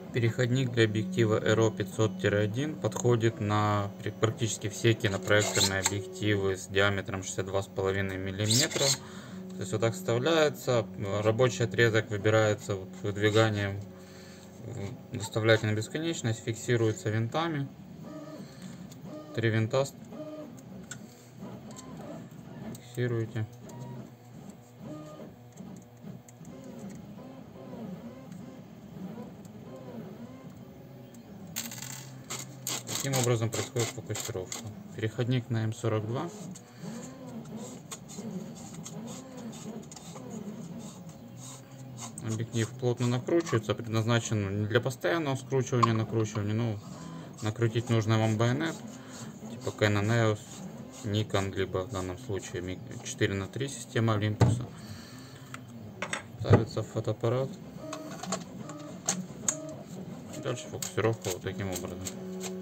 Переходник для объектива RO 500-1 подходит на практически все кинопроекторные объективы с диаметром 62,5 мм. То есть вот так вставляется, рабочий отрезок выбирается вот выдвиганием, выставляете на бесконечность, фиксируется винтами. 3 винта фиксируете. Таким образом происходит фокусировка. Переходник на М42. Объектив плотно накручивается, предназначен не для постоянного скручивания, накручивания, но накрутить нужно вам байонет, типа Canon EOS, Nikon, либо в данном случае 4×3 система Olympus. Ставится в фотоаппарат. Дальше фокусировка вот таким образом.